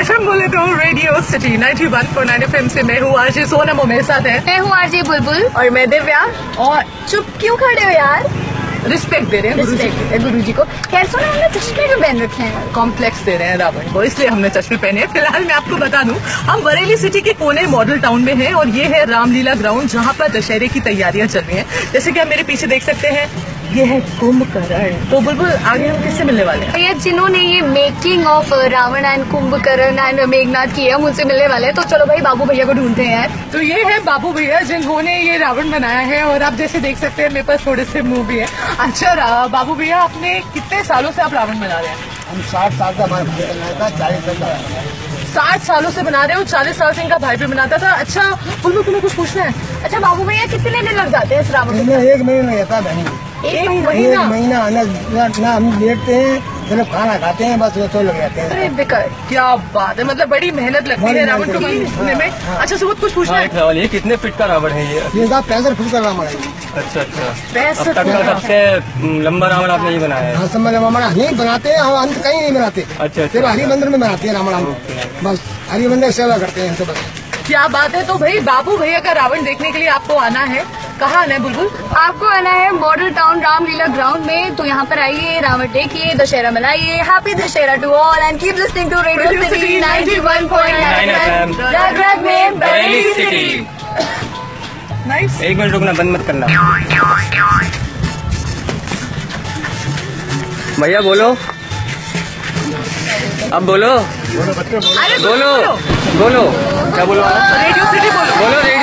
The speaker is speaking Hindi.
एफएम बोले तो रेडियो सिटी 91.9 एफएम से मैं हूँ आरजे सोनम और मेरे साथ है मैं हूँ आरजे बुलबुल और मैं दिव्या। और चुप क्यों खड़े हो यार? रिस्पेक्ट दे रहे हैं गुरु जी को। खैर सुनो, हमने चश्मे क्यों पहन रखे हैं? कॉम्प्लेक्स दे रहे हैं रावण को, इसलिए हमने चश्मे पहने हैं। फिलहाल मैं आपको बता दूं, हम बरेली सिटी के कोने मॉडल टाउन में हैं और ये है रामलीला ग्राउंड, जहाँ पर दशहरे की तैयारियां चल रही हैं। जैसे कि आप मेरे पीछे देख सकते हैं, ये है कुंभकर्ण। तो बुलबुल, आगे हम किससे मिलने वाले हैं? भैया जिन्होंने ये making of Ravan and Kumbhkaran and Meghnath की है, मुझसे मिलने वाले हैं। तो चलो भाई बाबू भैया को ढूंढते हैं यार। तो ये है बाबू भैया, जिन्होंने ये रावण बनाया है। और आप जैसे देख सकते हैं, मेरे पास थोड़े से मुंह भी है। अच्छा बाबू भैया, आपने कितने सालों से आप रावण बना रहे हैं? हम 60 साल का हमारा भाई बनाया था, 40 साल का 60 सालों से बना रहे हो, 40 साल से इनका भाई भी बनाता था। अच्छा बुलबुल, तुम्हें कुछ पूछना है? अच्छा बाबू भैया, कितने दिन लग जाते हैं इस रावण को? एक महीना रहता बहन। एक महीना ना हम लेटते हैं, जब खाना खाते हैं, बस तो लग जाते हैं। अरे बेकार, क्या बात है, मतलब बड़ी मेहनत लगती है रावण को बनाने में। अच्छा सुबोध, कुछ पूछना है? सवाल, ये कितने फीट का रावण है ये? 65 फुट का रावण है। अच्छा अच्छा। 65 अब तक का सबसे लंबा रावण आपने ये बनाया है? हाँ, सब रावण यही बनाते हैं, हम अंत कहीं नहीं बनाते। अच्छा सिर्फ हरि मंदिर में बनाते हैं रावण हम, बस हरि मंदिर सेवा करते हैं तो बस। क्या बात है। तो भाई बाबू भैया का रावण देखने के लिए आपको आना है। कहाँ आना है बुलबुल? आपको आना है मॉडल टाउन रामलीला ग्राउंड में। तो यहाँ पर आइए, रावण देखिए, दशहरा मनाइए। Happy Dussehra to all and keep listening to radio city 91.9 FM, रग में बरेली सिटी। नाइस। एक मिनट रुकना, बंद मत करना। भैया बोलो, अब बोलो। अरे बोलो बोलो, क्या बोलो? रेडियो सिटी बोलो। बोलो।